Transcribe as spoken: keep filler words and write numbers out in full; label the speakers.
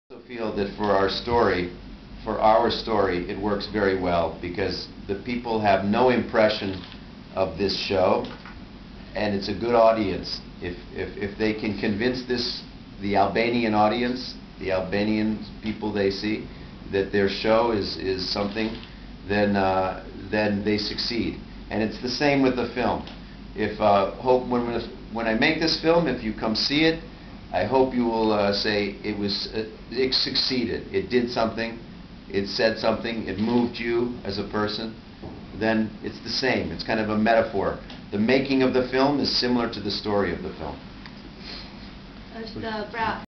Speaker 1: I also feel that for our story, for our story, it works very well because the people have no impression of this show, and it's a good audience. If, if, if they can convince this, the Albanian audience, the Albanian people they see, that their show is, is something, then, uh, then they succeed. And it's the same with the film. If, uh, hope when, when I make this film, if you come see it, I hope you will uh, say it was uh, it succeeded. It did something. It said something. It moved you as a person. Then it's the same. It's kind of a metaphor. The making of the film is similar to the story of the film.
Speaker 2: është pra